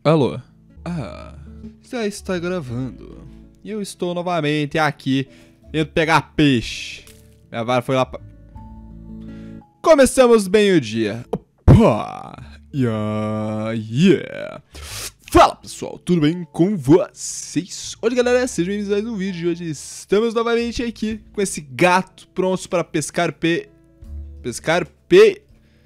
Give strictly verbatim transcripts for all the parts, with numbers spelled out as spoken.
Alô? Ah, já está gravando. E eu estou novamente aqui, indo pegar peixe. Minha vara foi lá pra... Começamos bem o dia. Opa! Yeah, yeah. Fala pessoal, tudo bem com vocês? Hoje galera, sejam bem-vindos a mais um vídeo. Hoje estamos novamente aqui com esse gato pronto para pescar pe... Pescar pe...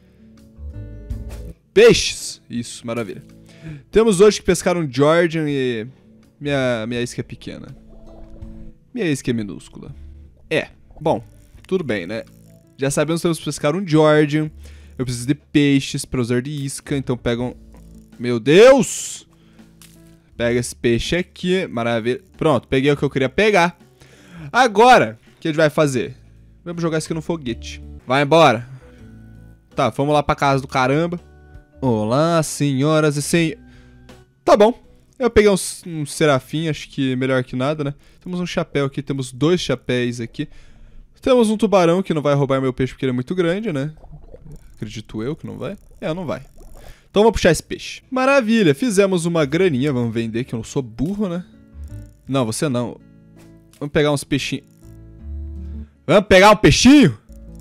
Peixes. Isso, maravilha. Temos hoje que pescar um Georgian e... Minha, minha isca é pequena. Minha isca é minúscula. É, bom, tudo bem, né? Já sabemos que temos que pescar um Georgian. Eu preciso de peixes para usar de isca, então pegam... Meu Deus! Pega esse peixe aqui, maravilha. Pronto, peguei o que eu queria pegar. Agora, o que a gente vai fazer? Vamos jogar isso aqui no foguete. Vai embora. Tá, vamos lá pra casa do caramba. Olá, senhoras e senhores. Tá bom. Eu peguei um, um serafim, acho que melhor que nada, né? Temos um chapéu aqui, temos dois chapéus aqui. Temos um tubarão que não vai roubar meu peixe porque ele é muito grande, né? Acredito eu que não vai. É, não vai. Então vamos puxar esse peixe. Maravilha, fizemos uma graninha, vamos vender, que eu não sou burro, né? Não, você não. Vamos pegar uns peixinhos. Vamos pegar um peixinho?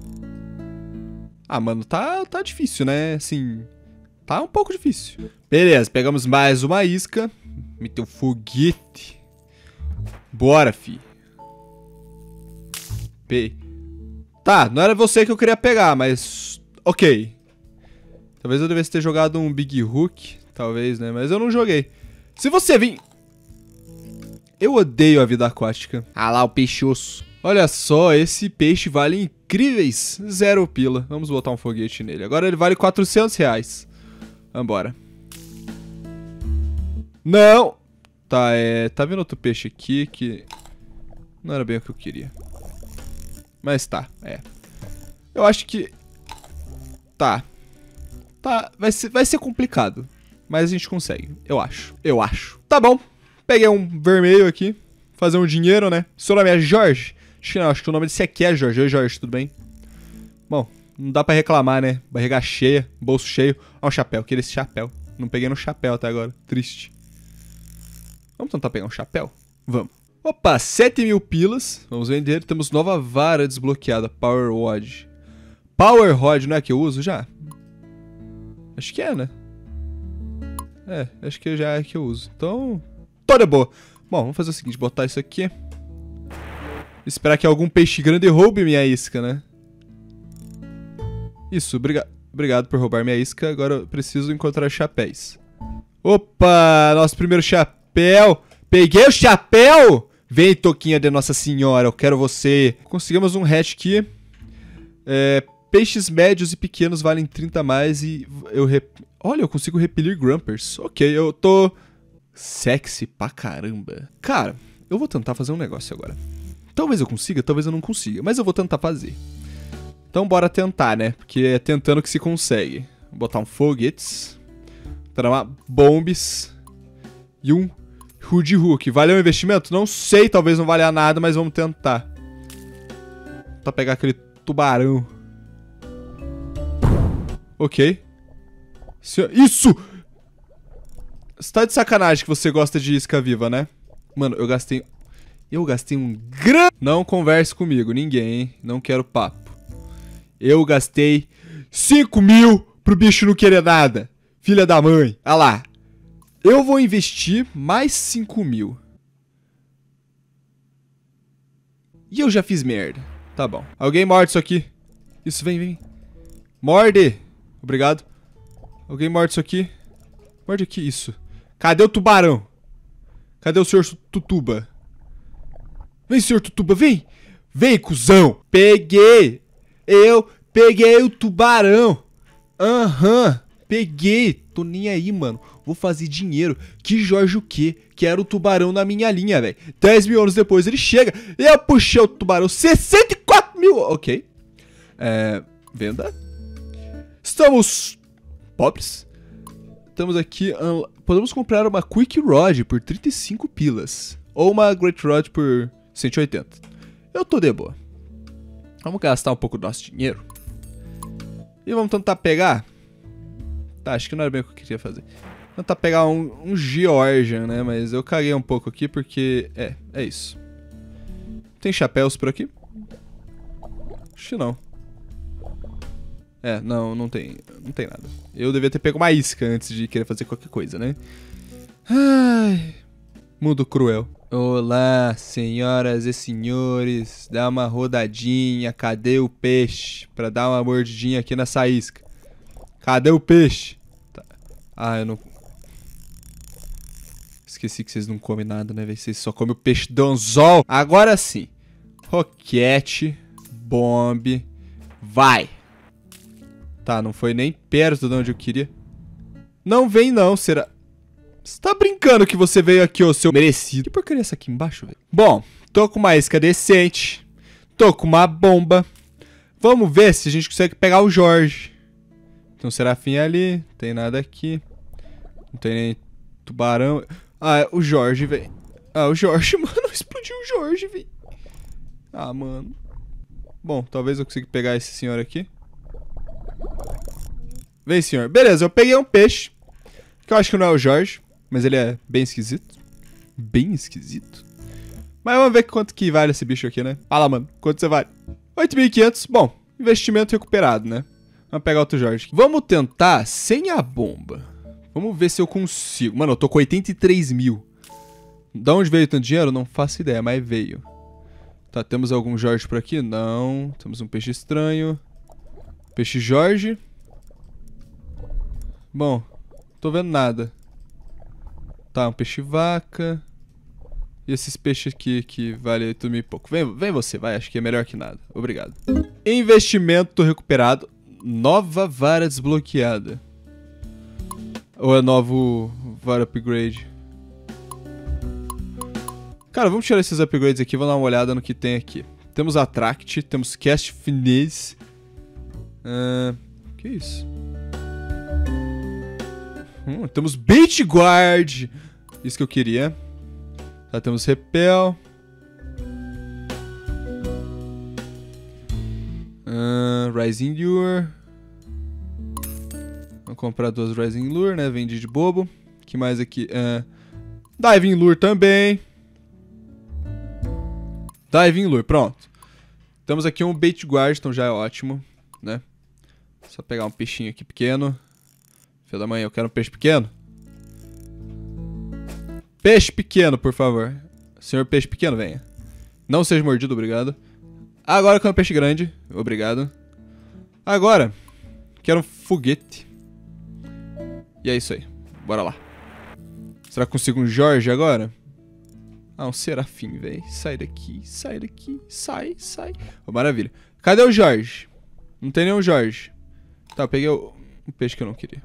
Ah, mano, tá, tá difícil, né? Assim, tá um pouco difícil. Beleza, pegamos mais uma isca. Meteu um foguete. Bora, fi. Pei. Tá, não era você que eu queria pegar, mas... Ok. Talvez eu devesse ter jogado um Big Hook. Talvez, né? Mas eu não joguei. Se você vir... Eu odeio a vida aquática. Ah lá, o peixe osso. Olha só, esse peixe vale incríveis zero pila. Vamos botar um foguete nele. Agora ele vale quatrocentos reais. Vambora. Não! Tá, é... Tá vendo outro peixe aqui que... Não era bem o que eu queria. Mas tá, é. Eu acho que... Tá. Tá, vai ser, vai ser complicado. Mas a gente consegue, eu acho. Eu acho. Tá bom. Peguei um vermelho aqui. Fazer um dinheiro, né? Seu nome é Jorge? Acho que não, acho que o nome desse aqui é Jorge. Oi, Jorge, tudo bem? Bom, não dá pra reclamar, né? Barriga cheia, bolso cheio. Ó, um chapéu, queria esse chapéu. Não peguei no chapéu até agora. Triste. Vamos tentar pegar um chapéu? Vamos. Opa, sete mil pilas. Vamos vender. Temos nova vara desbloqueada. Power Rod. Power Rod, não é que eu uso já? Acho que é, né? É, acho que já é que eu uso. Então, toda boa. Bom, vamos fazer o seguinte, botar isso aqui. Esperar que algum peixe grande roube minha isca, né? Isso, obriga obrigado por roubar minha isca. Agora eu preciso encontrar chapéus. Opa, nosso primeiro chapéu. Peguei o chapéu! Vem, Toquinha de Nossa Senhora, eu quero você. Conseguimos um hatch aqui. É... Peixes médios e pequenos valem trinta a mais e eu... Rep... Olha, eu consigo repelir Grumpers. Ok, eu tô... Sexy pra caramba. Cara, eu vou tentar fazer um negócio agora. Talvez eu consiga, talvez eu não consiga. Mas eu vou tentar fazer. Então bora tentar, né? Porque é tentando que se consegue. Vou botar um foguetes. Tramar bombes. E um Hood Hook. Valeu o investimento? Não sei, talvez não valha nada, mas vamos tentar. Tentar pegar aquele tubarão. Ok. Isso! Você tá de sacanagem que você gosta de isca viva, né? Mano, eu gastei... Eu gastei um grande... Não converse comigo, ninguém, hein? Não quero papo. Eu gastei cinco mil pro bicho não querer nada. Filha da mãe. Olha lá. Eu vou investir mais cinco mil. E eu já fiz merda. Tá bom. Alguém morde isso aqui. Isso, vem, vem. Morde. Obrigado. Alguém morde isso aqui. Morde aqui, isso. Cadê o tubarão? Cadê o senhor Tutuba? Vem, senhor Tutuba, vem. Vem, cuzão. Peguei. Eu peguei o tubarão. Aham. Uhum. Peguei. Tô nem aí, mano. Vou fazer dinheiro. Que Jorge o quê? Quero o tubarão na minha linha, velho. dez mil anos depois ele chega. Eu puxei o tubarão. sessenta e quatro mil. Ok. É... Venda. Estamos pobres. Temos aqui... Um, podemos comprar uma Quick Rod por trinta e cinco pilas. Ou uma Great Rod por cento e oitenta. Eu tô de boa. Vamos gastar um pouco do nosso dinheiro. E vamos tentar pegar... Tá, acho que não era bem o que eu queria fazer. Tentar pegar um, um Georgian, né? Mas eu caguei um pouco aqui porque... É, é isso. Tem chapéus por aqui? Acho que não. É, não, não tem, não tem nada. Eu devia ter pego uma isca antes de querer fazer qualquer coisa, né? Ai, mundo cruel. Olá, senhoras e senhores. Dá uma rodadinha. Cadê o peixe? Pra dar uma mordidinha aqui nessa isca. Cadê o peixe? Tá. Ah, eu não... Esqueci que vocês não comem nada, né, velho? Vocês só comem o peixe do anzol. Agora sim. Roquete. Bombe. Vai. Tá, não foi nem perto de onde eu queria. Não vem não, será... Você tá brincando que você veio aqui, ô seu merecido. Que porcaria é essa aqui embaixo, velho? Bom, tô com uma isca decente. Tô com uma bomba. Vamos ver se a gente consegue pegar o Jorge. Tem um serafim ali. Não tem nada aqui. Não tem nem tubarão. Ah, o Jorge, velho. Ah, o Jorge, mano. Explodiu o Jorge, velho. Ah, mano. Bom, talvez eu consiga pegar esse senhor aqui. Vem, senhor. Beleza, eu peguei um peixe. Que eu acho que não é o Jorge. Mas ele é bem esquisito. Bem esquisito. Mas vamos ver quanto que vale esse bicho aqui, né? Fala, mano. Quanto você vale? oito mil e quinhentos. Bom, investimento recuperado, né? Vamos pegar outro Jorge. Vamos tentar sem a bomba. Vamos ver se eu consigo. Mano, eu tô com oitenta e três mil. Da onde veio tanto dinheiro? Não faço ideia, mas veio. Tá, temos algum Jorge por aqui? Não. Temos um peixe estranho. Peixe Jorge. Bom, tô vendo nada. Tá, um peixe vaca. E esses peixes aqui que vale oito mil e pouco. Vem, vem você, vai. Acho que é melhor que nada. Obrigado. Investimento recuperado. Nova vara desbloqueada. Ou é novo vara upgrade? Cara, vamos tirar esses upgrades aqui. Vamos dar uma olhada no que tem aqui. Temos Attract. Temos Cast Finesse. Uh, que isso? Hum, temos Bait Guard. Isso que eu queria. Tá, temos Repel. Uh, Rising Lure. Vamos comprar duas Rising Lure, né? Vendi de bobo. Que mais aqui? Uh, Diving Lure também. Diving Lure, pronto. Temos aqui um Bait Guard, então já é ótimo, né? Só pegar um peixinho aqui pequeno. Filho da mãe, eu quero um peixe pequeno. Peixe pequeno, por favor. Senhor peixe pequeno, venha. Não seja mordido, obrigado. Agora eu quero um peixe grande. Obrigado. Agora, quero um foguete. E é isso aí. Bora lá. Será que consigo um Jorge agora? Ah, um serafim, velho. Sai daqui, sai daqui. Sai, sai. Oh, maravilha. Cadê o Jorge? Não tem nenhum Jorge. Tá, eu peguei o, o peixe que eu não queria.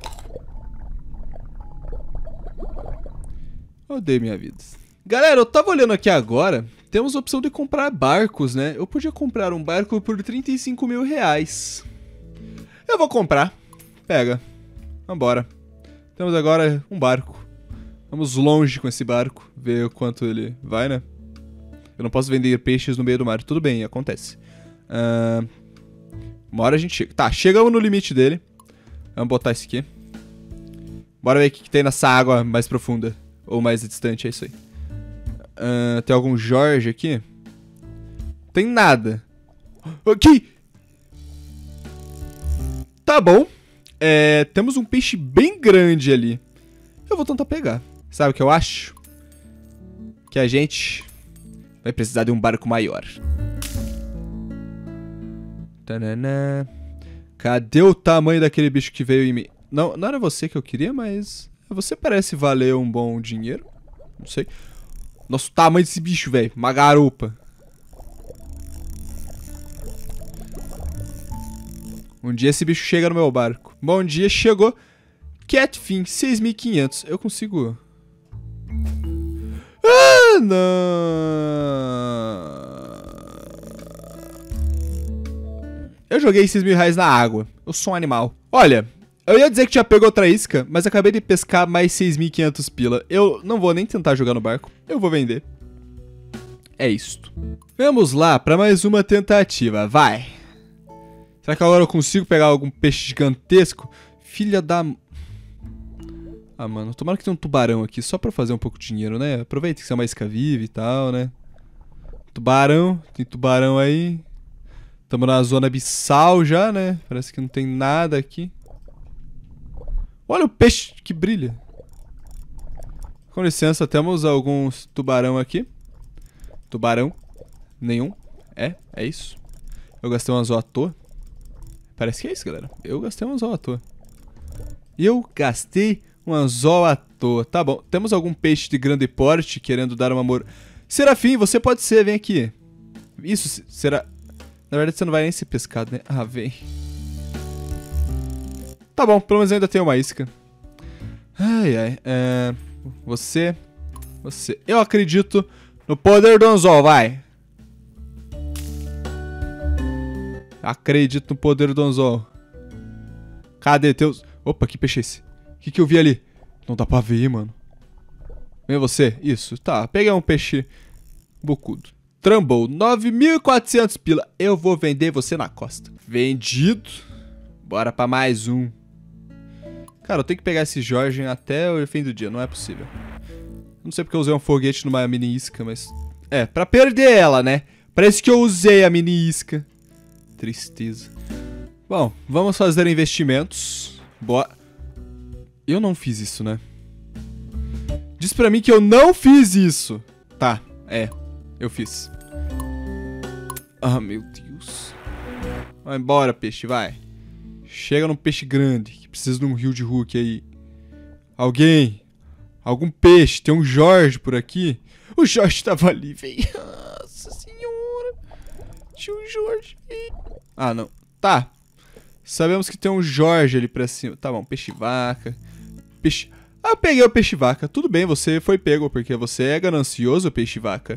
Odeio minha vida. Galera, eu tava olhando aqui agora. Temos a opção de comprar barcos, né? Eu podia comprar um barco por trinta e cinco mil reais. Eu vou comprar. Pega. Vambora. Temos agora um barco. Vamos longe com esse barco. Ver o quanto ele vai, né? Eu não posso vender peixes no meio do mar. Tudo bem, acontece. Uh, uma hora a gente chega. Tá, chegamos no limite dele. Vamos botar esse aqui. Bora ver o que, que tem nessa água mais profunda. Ou mais distante, é isso aí. Uh, tem algum Jorge aqui? Tem nada. Aqui! Tá bom. É, temos um peixe bem grande ali. Eu vou tentar pegar. Sabe o que eu acho? Que a gente vai precisar de um barco maior. Tanana. Cadê o tamanho daquele bicho que veio em mim? Não, não era você que eu queria, mas... Você parece valer um bom dinheiro. Não sei. Nossa, o tamanho desse bicho, velho. Uma garupa. Um dia esse bicho chega no meu barco. Bom dia, chegou. Catfin, seis mil e quinhentos. Eu consigo... Ah, não. Eu joguei seis mil reais na água. Eu sou um animal. Olha, eu ia dizer que tinha pego outra isca, mas acabei de pescar mais seis mil e quinhentos pila. Eu não vou nem tentar jogar no barco. Eu vou vender. É isto. Vamos lá para mais uma tentativa. Vai. Será que agora eu consigo pegar algum peixe gigantesco? Filha da... Ah, mano, tomara que tenha um tubarão aqui só pra fazer um pouco de dinheiro, né? Aproveita que você é uma isca viva e tal, né? Tubarão, tem tubarão aí. Tamo na zona abissal já, né? Parece que não tem nada aqui. Olha o peixe que brilha. Com licença, temos alguns tubarão aqui. Tubarão. Nenhum. É, é isso. Eu gastei um anzol à toa. Parece que é isso, galera. Eu gastei um anzol à toa. Eu gastei um anzol à toa. Tá bom. Temos algum peixe de grande porte querendo dar uma mor... Serafim, você pode ser. Vem aqui. Isso, será... Na verdade, você não vai nem ser pescado, né? Ah, vem. Tá bom. Pelo menos ainda tem uma isca. Ai, ai. É... Você... Você... Eu acredito no poder do anzol, vai. Acredito no poder do anzol. Cadê teus... Opa, que peixe é esse? O que que eu vi ali? Não dá pra ver, mano. Vem você? Isso, tá. Peguei um peixe bocudo. Trambou, nove mil e quatrocentos pila. Eu vou vender você na costa. Vendido. Bora pra mais um. Cara, eu tenho que pegar esse Jorge até o fim do dia, não é possível. Não sei porque eu usei um foguete numa mini isca, mas... É, pra perder ela, né? Parece que eu usei a mini isca. Tristeza. Bom, vamos fazer investimentos. Boa. Eu não fiz isso, né? Diz pra mim que eu não fiz isso. Tá, é. Eu fiz. Ah, meu Deus. Vai embora, peixe, vai. Chega num peixe grande, que precisa de um rio de Hulk aí. Alguém. Algum peixe. Tem um Jorge por aqui. O Jorge tava ali, velho. Nossa senhora. Tinha um Jorge. Ah, não. Tá. Sabemos que tem um Jorge ali pra cima. Tá bom, peixe-vaca. Peixe... Ah, eu peguei o peixe-vaca. Tudo bem, você foi pego, porque você é ganancioso, peixe-vaca.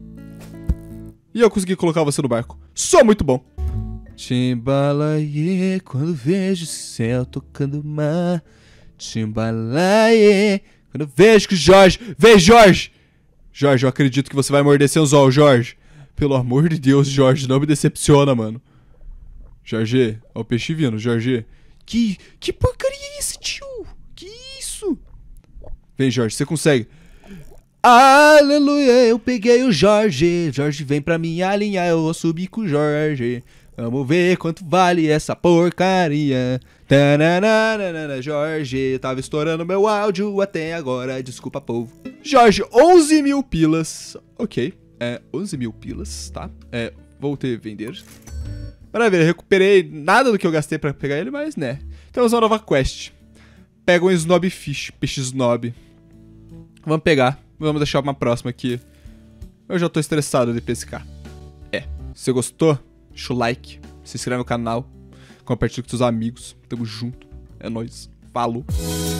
E eu consegui colocar você no barco. Sou muito bom. Timbalaie, quando vejo o céu tocando mar. Timbalaie, quando vejo que o Jorge... Vem, Jorge! Jorge, eu acredito que você vai morder seu anzol, Jorge. Pelo amor de Deus, Jorge, não me decepciona, mano. Jorge, ó o peixe vindo, Jorge. Que, que porcaria é esse, tio? Que isso? Vem, Jorge, você consegue. Aleluia, eu peguei o Jorge. Jorge, vem pra me alinhar, eu vou subir com o Jorge. Vamos ver quanto vale essa porcaria. Tananana, Jorge, tava estourando meu áudio até agora, desculpa, povo. Jorge, onze mil pilas. Ok, é, onze mil pilas, tá? É, voltei a vender. Maravilha, recuperei nada do que eu gastei pra pegar ele, mas né. Temos uma nova quest. Pega um Snob Fish, peixe Snob. Vamos pegar, vamos deixar uma próxima aqui. Eu já tô estressado de pescar. É, se você gostou, deixa o like, se inscreve no canal, compartilha com seus amigos. Tamo junto, é nóis, falou.